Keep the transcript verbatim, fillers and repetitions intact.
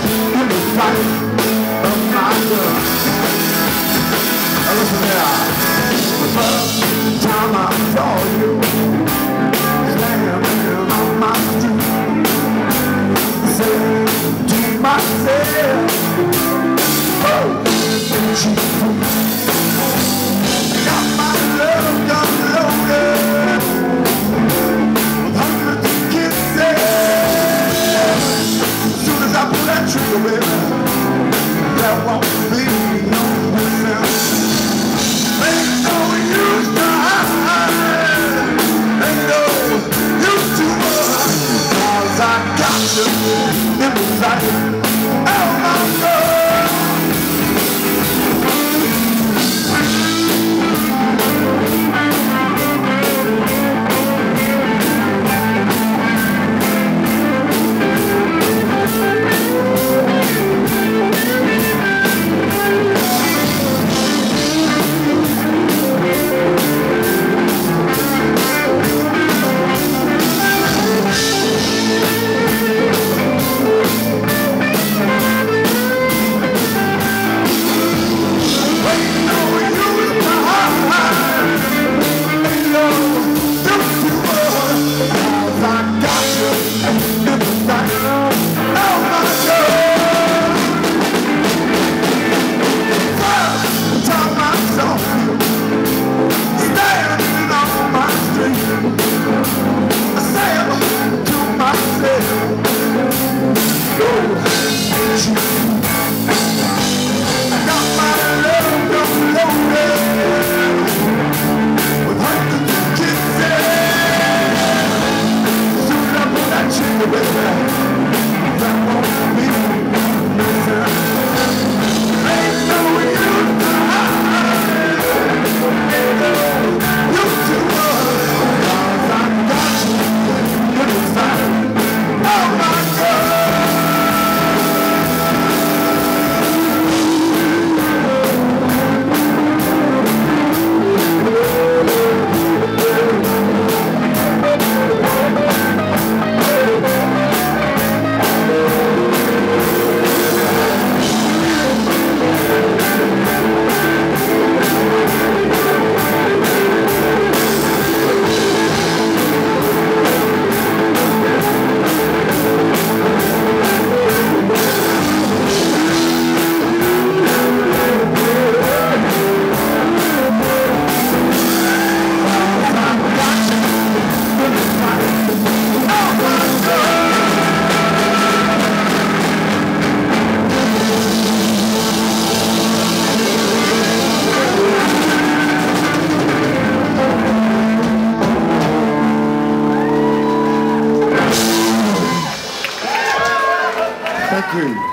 in the sight of my girl. Listen here, the first time I saw you standing on my street, I said to myself, oh, she's free. I got my love gun loaded with hundreds of kisses. As soon as I pull that trigger, baby, there won't be no missing. Ain't no use to hide, ain't no use to run, 'cause I got you in the sight of my girl. Thank you.